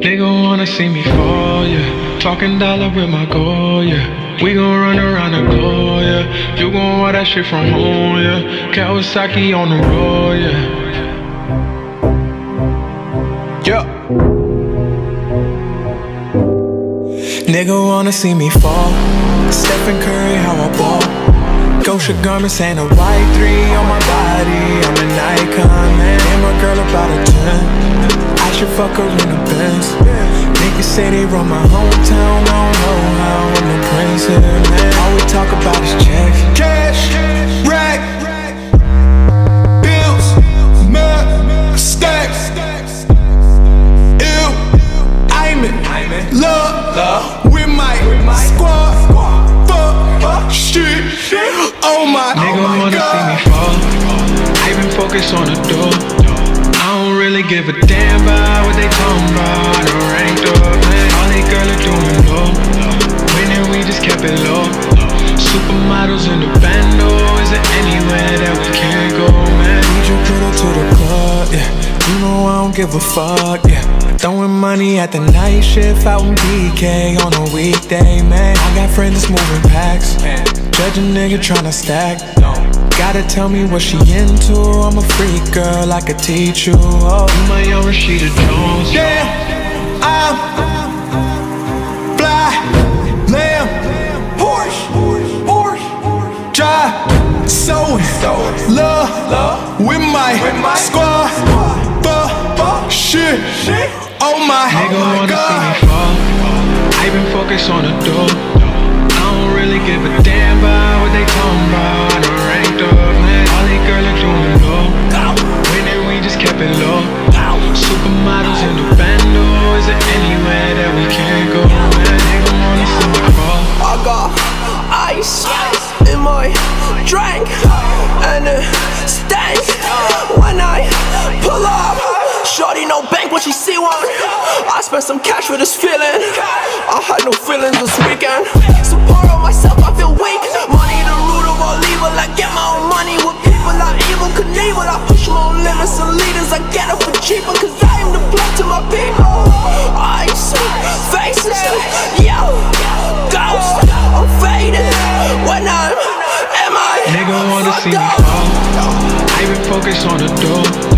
Nigga wanna see me fall, yeah. Talking dollar with my goal, yeah. We gon' run around the globe, yeah. You gon' want that shit from home, yeah. Kawasaki on the road, yeah. Yeah. Nigga wanna see me fall. Stephen Curry, how I ball. Gosha garments ain't a white 3 on my body. I'm an icon, man. And my girl about a 10. I should fuck her in a Benz. Niggas say they run my hometown. I don't know how I'm the prince here, man. All we talk about is checks. Cash, rack, bills, mad, stacks. Ew, I'm in love with my squad. Fuck, shit, oh my god. Nigga wanna see me fall. I been focused on the door. I don't really give a damn about what they talking about. I'm ranked up, man. All they girls are doing low. Winning, we just kept it low. Supermodels in the bando. Is there anywhere that we can't go, man? Need you put her to the club, yeah. You know I don't give a fuck, yeah. Throwing money at the night shift out in BK on a weekday, man. I got friends that's moving packs. Judge a nigga tryna stack. Gotta tell me what she into. I'm a freak girl, I could teach you. Oh, you my young Rashida Jones. Yeah, I'm fly, lamb, Porsche, drive, sewing, love with my squad. Fuck, shit, oh my god. Nigga wanna see me fall. I been focused on the door. I don't really give a damn about what they talking about. I'm ranked up, man. All these girls are doing low. Winning, we just kept it low. Supermodels in the bando. Is there anywhere that we can't go, man? Nigga wanna see me fall. I got ice in my drink, and it stank when I pull up. Shorty no bank when she see one. I spent some cash for this feeling. I had no feelings this weekend. Support on myself, I feel weak. Money the root of all evil. I get my own money with people I evil Knievel. I push my own limits and leaders. I get it for cheaper, cause I am the blood to my people. Ice, faces, yo, ghost. I'm faded when I'm Nigga wanna see me fall. I been focused on the door.